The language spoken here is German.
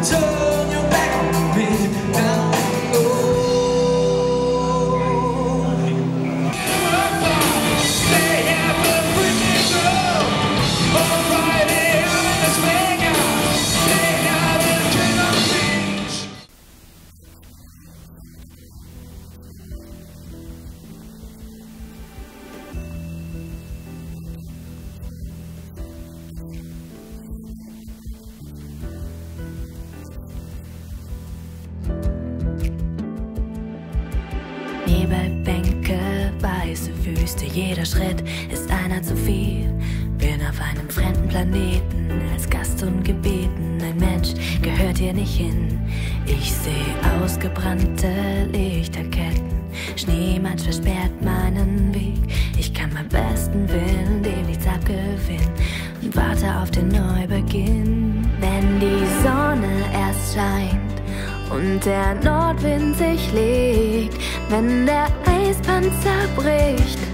turn your back on me, down low. Stay here for pretty girl. On Friday, I'm in Las Vegas. Stay out in Kingdom Beach. Nebelbänke, weiße Wüste, jeder Schritt ist einer zu viel. Bin auf einem fremden Planeten, als Gast ungebeten. Ein Mensch gehört hier nicht hin. Ich sehe ausgebrannte Lichterketten. Schneematsch versperrt meinen Weg. Ich kann beim besten Willen dem nichts abgewinnen und warte auf den Neubeginn. Wenn die Sonne erst scheint und der Nordwind sich legt, wenn der Eispanzer bricht